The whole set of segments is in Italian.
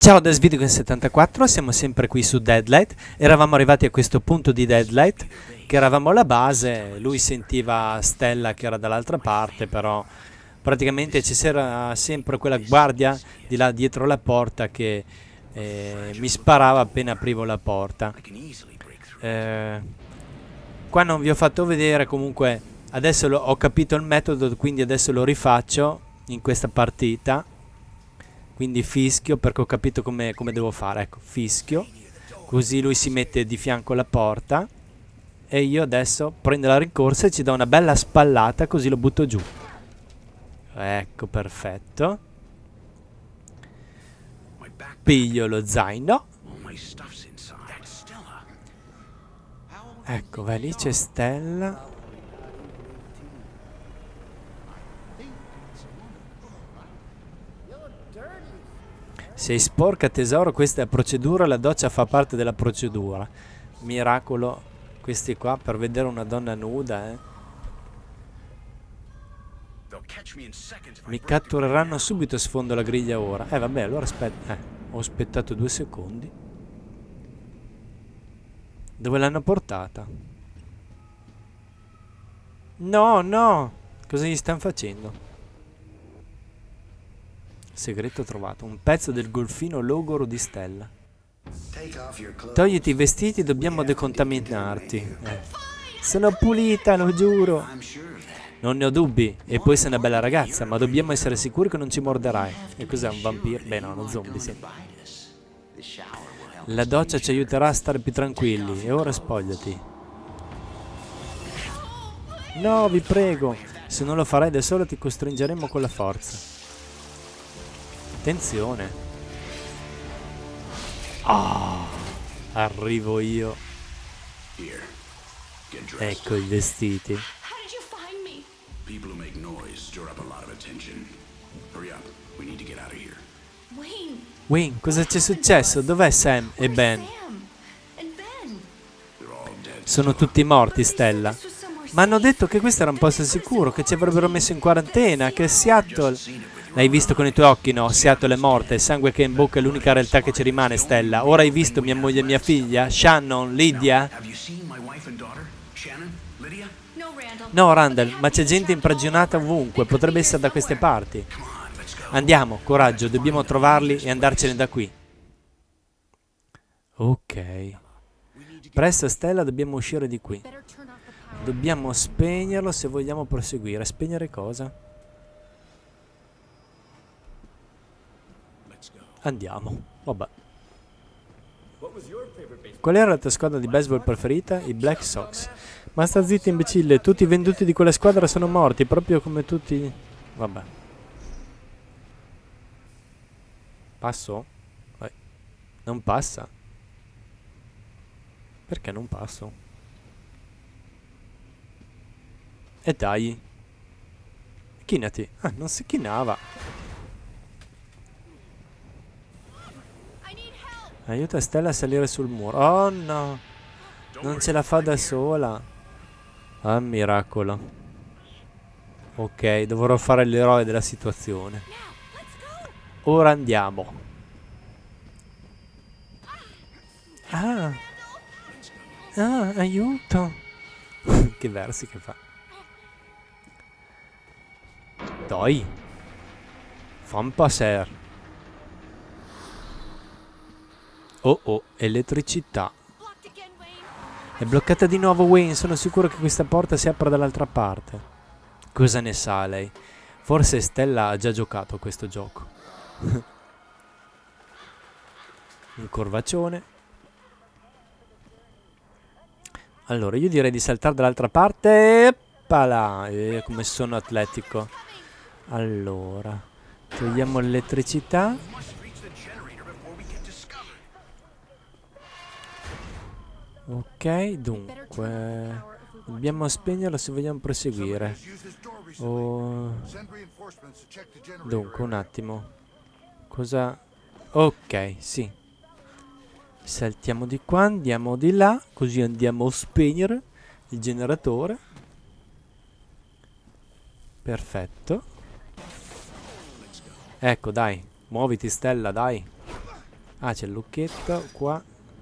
Ciao da Svidico74, siamo sempre qui su Deadlight. Eravamo arrivati a questo punto di Deadlight, che eravamo alla base, lui sentiva Stella che era dall'altra parte, però praticamente ci c'era sempre quella guardia di là dietro la porta che mi sparava appena aprivo la porta. Qua non vi ho fatto vedere, comunque adesso ho capito il metodo, quindi adesso lo rifaccio in questa partita. Quindi fischio, perché ho capito come devo fare. Ecco, fischio, così lui si mette di fianco alla porta e io adesso prendo la rincorsa e ci do una bella spallata, così lo butto giù. Ecco, perfetto. Piglio lo zaino. Ecco, vai, lì c'è Stella. Sei sporca tesoro, questa è la procedura, la doccia fa parte della procedura. Miracolo, questi qua per vedere una donna nuda, Mi cattureranno subito, sfondo la griglia ora. Vabbè, allora aspetta. Ho aspettato 2 secondi. Dove l'hanno portata? No, no! Cosa gli stanno facendo? Segreto trovato. Un pezzo del golfino logoro di Stella. Togliti i vestiti, dobbiamo decontaminarti. Sono pulita, lo giuro. Non ne ho dubbi. E poi sei una bella ragazza, ma dobbiamo essere sicuri che non ci morderai. E cos'è, un vampiro? Beh no, uno zombie, sì. La doccia ci aiuterà a stare più tranquilli. E ora spogliati. No, vi prego. Se non lo farai da solo ti costringeremo con la forza. Attenzione. Arrivo io. Ecco i vestiti. Wayne, cosa c'è successo? Dov'è Sam e Ben? Sono tutti morti, Stella. Ma hanno detto che questo era un posto sicuro, che ci avrebbero messo in quarantena, che Seattle... L'hai visto con i tuoi occhi, no? Seattle è morta, il sangue che è in bocca è l'unica realtà che ci rimane, Stella. Ora hai visto mia moglie e mia figlia? Shannon, Lydia? No, Randall, ma c'è gente imprigionata ovunque, potrebbe essere da queste parti. Andiamo, coraggio, dobbiamo trovarli e andarcene da qui. Ok. Presto, Stella, dobbiamo uscire di qui. Dobbiamo spegnerlo se vogliamo proseguire. Spegnere cosa? Andiamo, vabbè. Qual era la tua squadra di baseball preferita? I Black Sox. Ma sta zitta, imbecille, tutti i venduti di quella squadra sono morti, proprio come tutti... Vabbè. Passo? Vai. Non passa. Perché non passo? E dai. Chinati. Ah, non si chinava. Aiuta Stella a salire sul muro. Oh no, non ce la fa da sola. Ah, miracolo. Ok, dovrò fare l'eroe della situazione. Ora andiamo. Ah, aiuto. Che versi che fa. Dai. Fan passer. Oh, elettricità. È bloccata di nuovo, Wayne. Sono sicuro che questa porta si apra dall'altra parte. Cosa ne sa lei? Forse Stella ha già giocato a questo gioco. Un corvaccione. Allora, io direi di saltare dall'altra parte. Eppala! Come sono atletico. Allora, togliamo l'elettricità. Ok, dunque dobbiamo spegnerlo se vogliamo proseguire. Dunque, un attimo. Cosa? Ok, sì. Saltiamo di qua, andiamo di là, così andiamo a spegnere il generatore. Perfetto. Ecco, dai, muoviti Stella, dai. Ah, c'è il lucchetto qua.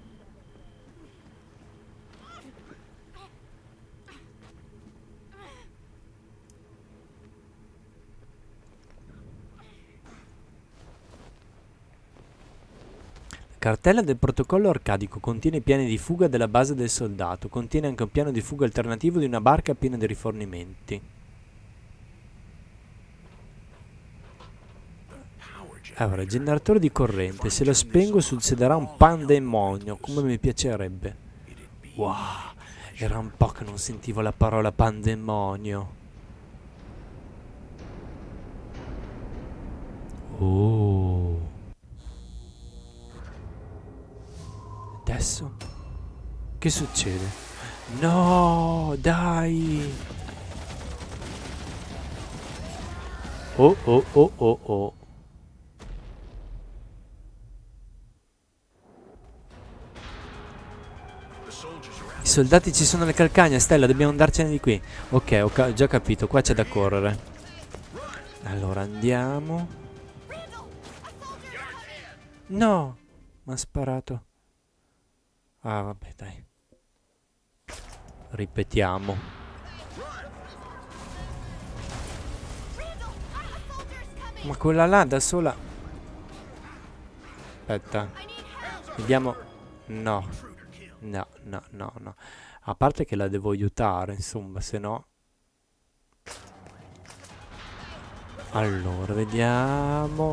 Cartella del protocollo arcadico contiene i piani di fuga della base del soldato. Contiene anche un piano di fuga alternativo di una barca piena di rifornimenti. Allora, generatore di corrente. Se lo spengo succederà un pandemonio, come mi piacerebbe. Wow, era un po' che non sentivo la parola pandemonio. Oh. Adesso? Che succede? No, dai! Oh, oh, oh, oh, oh. I soldati ci sono alle calcagna, Stella, dobbiamo andarcene di qui. Ok, ho già capito, qua c'è da correre. Allora andiamo. No! Mi ha sparato. Ah, vabbè, dai. Ripetiamo. Ma quella là da sola... Aspetta. Vediamo... No. No, no, no, no. A parte che la devo aiutare, insomma, se no... Allora, vediamo...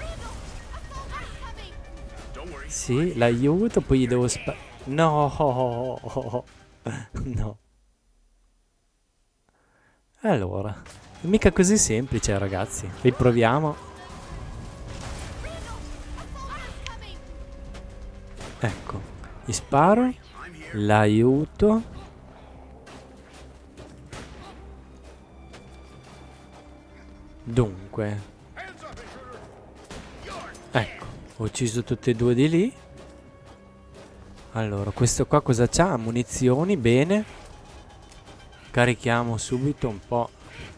Sì, l'aiuto, poi gli devo no! No. Allora, mica così semplice, ragazzi. Riproviamo. Ecco, gli sparo, l'aiuto. Dunque. Ecco, ho ucciso tutti e due di lì. Allora, questo qua cosa c'ha? Munizioni, bene. Carichiamo subito un po'.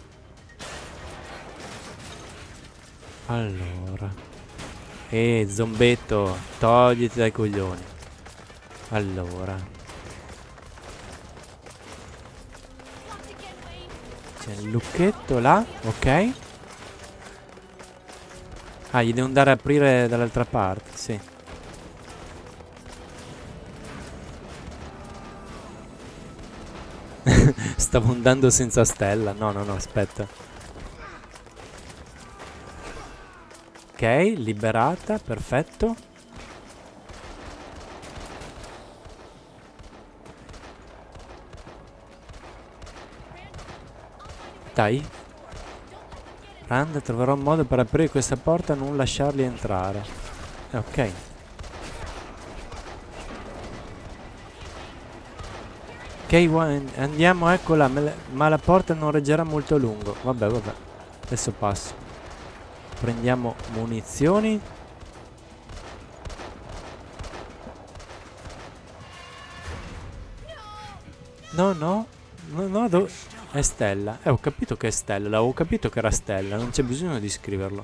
Allora. Zombetto, togliti dai coglioni. Allora. C'è il lucchetto là, ok. Ah, gli devo andare a aprire dall'altra parte, sì. Stavo andando senza Stella. No, no, no, aspetta. Ok, liberata, perfetto. Dai. Rand, troverò un modo per aprire questa porta e non lasciarli entrare. Ok. Ok, andiamo, eccola, ma la porta non reggerà molto a lungo. Vabbè, vabbè. Adesso passo. Prendiamo munizioni. No, no. No, no, è Stella. Ho capito che è Stella. L'avevo capito che era Stella. Non c'è bisogno di scriverlo.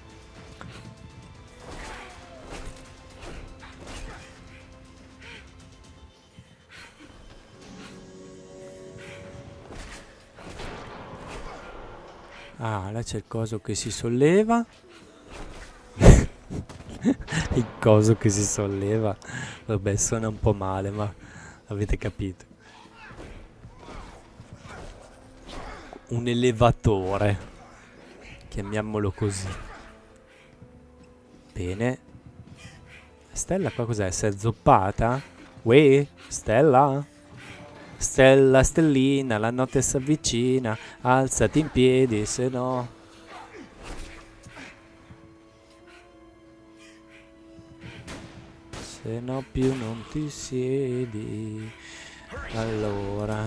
Ah, là c'è il coso che si solleva. Il coso che si solleva. Vabbè, suona un po' male, ma avete capito. Un elevatore. Chiamiamolo così. Bene. Stella qua cos'è? Si è zoppata? Uè, Stella? Stella, stellina, la notte si avvicina. Alzati in piedi, se no... Se no più non ti siedi. Allora...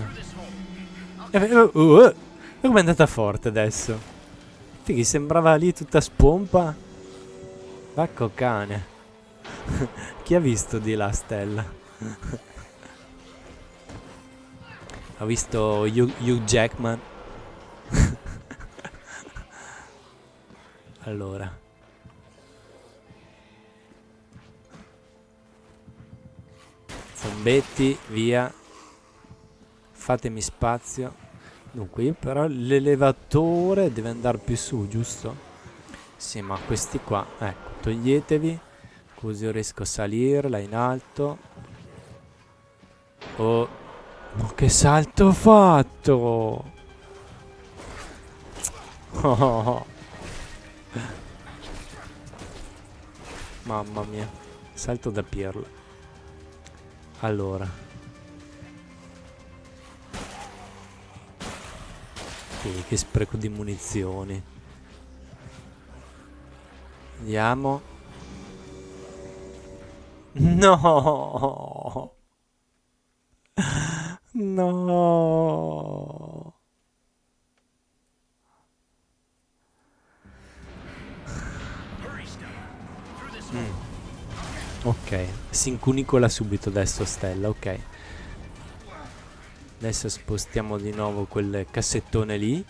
Come è andata forte adesso? Fighi, sembrava lì tutta spompa. Vacco cane. Chi ha visto di là Stella? Ha visto Hugh Jackman? Allora. Zombetti, via. Fatemi spazio. Dunque, però l'elevatore deve andare più su, giusto? Sì, ma questi qua, ecco, toglietevi. Così io riesco a salire là in alto. Oh, ma che salto ho fatto! Oh. Mamma mia, salto da pirla. Allora, che spreco di munizioni. Andiamo. No! No! Ok, si incunicola subito adesso Stella, ok. Adesso spostiamo di nuovo quel cassettone lì.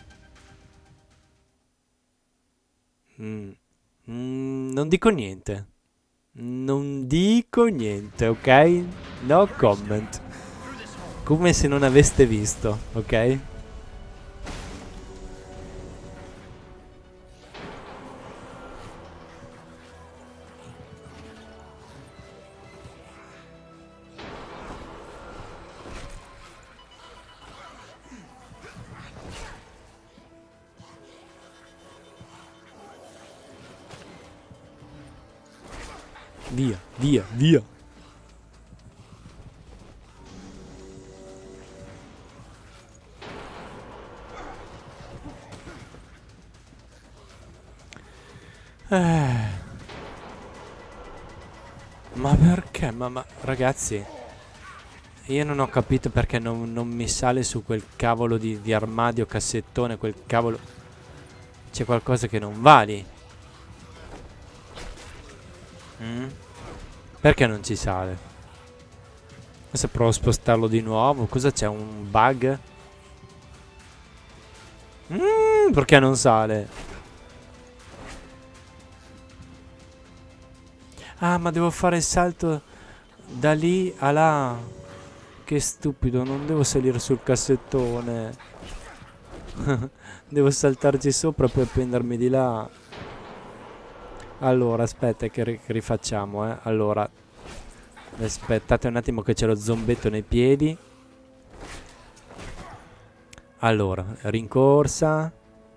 Non dico niente. Non dico niente, ok? No comment. Come se non aveste visto, ok? Via, via, via. Ma perché? Ma ragazzi, io non ho capito perché non mi sale su quel cavolo di armadio cassettone, quel cavolo. C'è qualcosa che non va lì. Perché non ci sale? Adesso provo a spostarlo di nuovo. Cosa c'è? Un bug? Perché non sale? Ah, ma devo fare il salto da lì a là. Che stupido, non devo salire sul cassettone. Devo saltarci sopra e poi prendermi di là. Allora, aspetta che rifacciamo, Allora, aspettate un attimo che c'è lo zombetto nei piedi. Allora, rincorsa.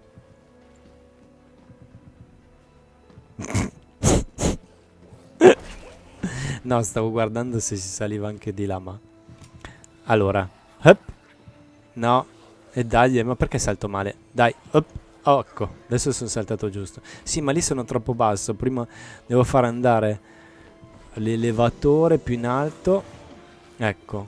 No, stavo guardando se si saliva anche di là, ma... Allora, hop. No. E dai, ma perché salto male? Dai, hop. Oh, ecco, adesso sono saltato giusto. Sì, ma lì sono troppo basso. Prima devo fare andare l'elevatore più in alto. Ecco.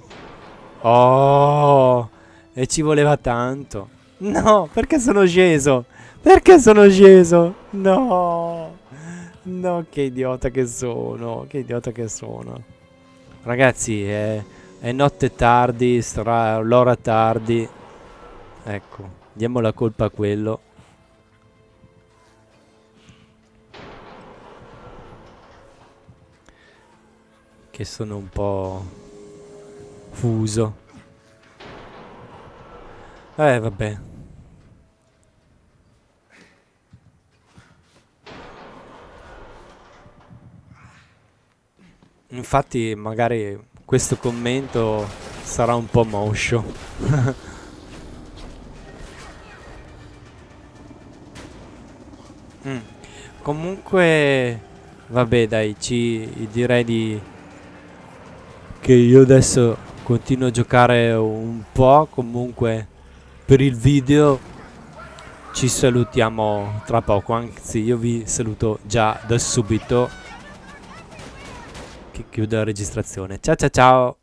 Oh, e ci voleva tanto. No, perché sono sceso? Perché sono sceso? No. No, che idiota che sono. Che idiota che sono. Ragazzi, è notte tardi, sarà l'ora tardi. Ecco, diamo la colpa a quello. Che sono un po' fuso. Vabbè. Infatti magari questo commento sarà un po' moscio. Comunque vabbè dai, direi che io adesso continuo a giocare un po'. Comunque per il video ci salutiamo tra poco, anzi io vi saluto già da subito che chiudo la registrazione. Ciao ciao ciao.